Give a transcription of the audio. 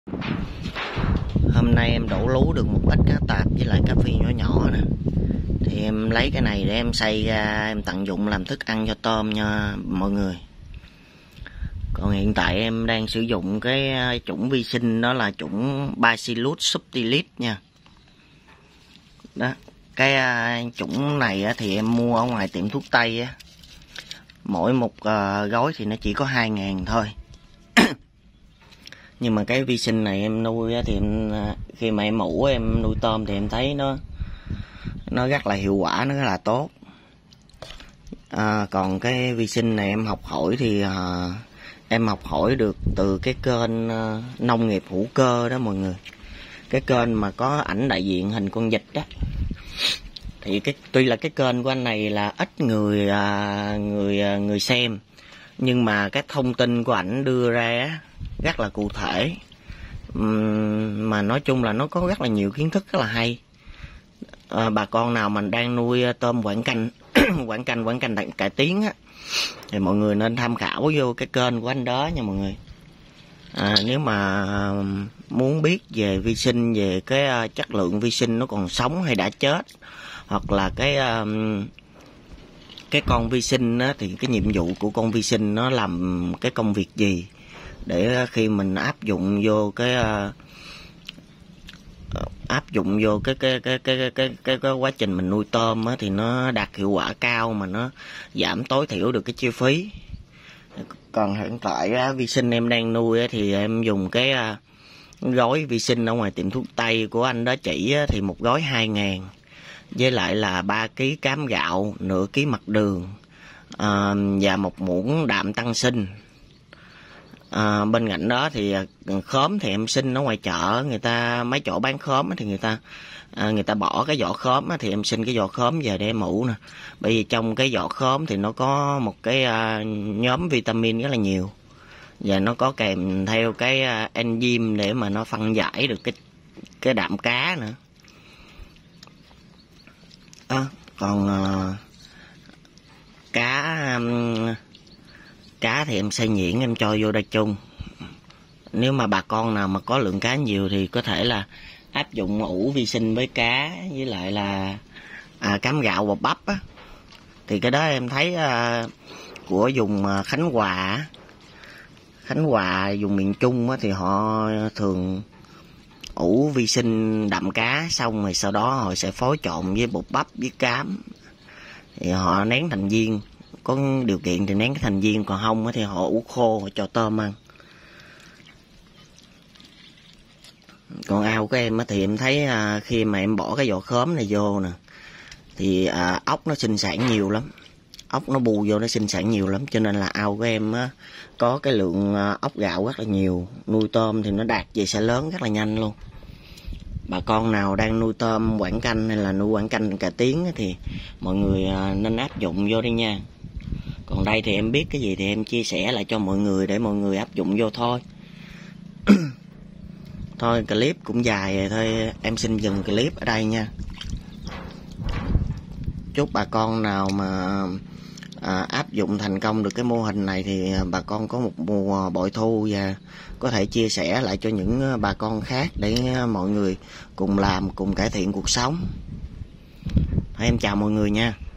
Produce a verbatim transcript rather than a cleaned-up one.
Hôm nay em đổ lú được một ít cá tạp với lại cá phi nhỏ nhỏ nè. Thì em lấy cái này để em xay ra em tận dụng làm thức ăn cho tôm nha mọi người. Còn hiện tại em đang sử dụng cái chủng vi sinh, đó là chủng Bacillus subtilis nha. Đó, cái chủng này thì em mua ở ngoài tiệm thuốc tây á. Mỗi một gói thì nó chỉ có hai ngàn thôi. Nhưng mà cái vi sinh này em nuôi thì em, khi mà em ủ em nuôi tôm thì em thấy nó nó rất là hiệu quả, nó rất là tốt. À, còn cái vi sinh này em học hỏi thì à, em học hỏi được từ cái kênh à, nông nghiệp hữu cơ đó mọi người. Cái kênh mà có ảnh đại diện hình con vịt đó. Thì cái tuy là cái kênh của anh này là ít người à, người à, người xem, nhưng mà cái thông tin của ảnh đưa ra rất là cụ thể, uhm, mà nói chung là nó có rất là nhiều kiến thức rất là hay. À, bà con nào mình đang nuôi tôm quảng canh quảng canh quảng canh cải tiến á, thì mọi người nên tham khảo vô cái kênh của anh đó nha mọi người. À, nếu mà muốn biết về vi sinh, về cái chất lượng vi sinh nó còn sống hay đã chết, hoặc là cái cái con vi sinh á, thì cái nhiệm vụ của con vi sinh nó làm cái công việc gì, để khi mình áp dụng vô cái uh, áp dụng vô cái cái cái cái cái cái, cái, cái quá trình mình nuôi tôm á, thì nó đạt hiệu quả cao mà nó giảm tối thiểu được cái chi phí. Còn hiện tại á, vi sinh em đang nuôi á, thì em dùng cái uh, gói vi sinh ở ngoài tiệm thuốc tây của anh đó chỉ á, thì một gói hai ngàn, với lại là ba ký cám gạo, nửa ký mật đường, à, và một muỗng đạm tăng sinh. À, bên cạnh đó thì khóm thì em xin ở ngoài chợ, người ta mấy chỗ bán khóm thì người ta à, người ta bỏ cái vỏ khóm thì em xin cái vỏ khóm về để em ủ nè. Bởi vì trong cái vỏ khóm thì nó có một cái à, nhóm vitamin rất là nhiều, và nó có kèm theo cái à, enzyme để mà nó phân giải được cái cái đạm cá nữa. À, còn à, cá um, cá thì em xay nhuyễn em cho vô đây chung. Nếu mà bà con nào mà có lượng cá nhiều thì có thể là áp dụng ủ vi sinh với cá, với lại là à, cám gạo bột bắp á. Thì cái đó em thấy à, của vùng Khánh Hòa Khánh Hòa vùng miền Trung á, thì họ thường ủ vi sinh đạm cá xong rồi sau đó họ sẽ phối trộn với bột bắp với cám, thì họ nén thành viên. Có điều kiện thì nén cái thành viên, còn không thì họ ủ khô họ cho tôm ăn. Còn ao của em thì em thấy khi mà em bỏ cái vỏ khóm này vô nè, thì ốc nó sinh sản nhiều lắm, ốc nó bù vô nó sinh sản nhiều lắm, cho nên là ao của em có cái lượng ốc gạo rất là nhiều. Nuôi tôm thì nó đạt về sẽ lớn rất là nhanh luôn. Bà con nào đang nuôi tôm quảng canh hay là nuôi quảng canh cải tiến thì mọi người nên áp dụng vô đi nha. Còn đây thì em biết cái gì thì em chia sẻ lại cho mọi người để mọi người áp dụng vô thôi. Thôi clip cũng dài rồi thôi, em xin dừng clip ở đây nha. Chúc bà con nào mà à, áp dụng thành công được cái mô hình này thì bà con có một mùa bội thu, và có thể chia sẻ lại cho những bà con khác để mọi người cùng làm, cùng cải thiện cuộc sống. Thôi em chào mọi người nha.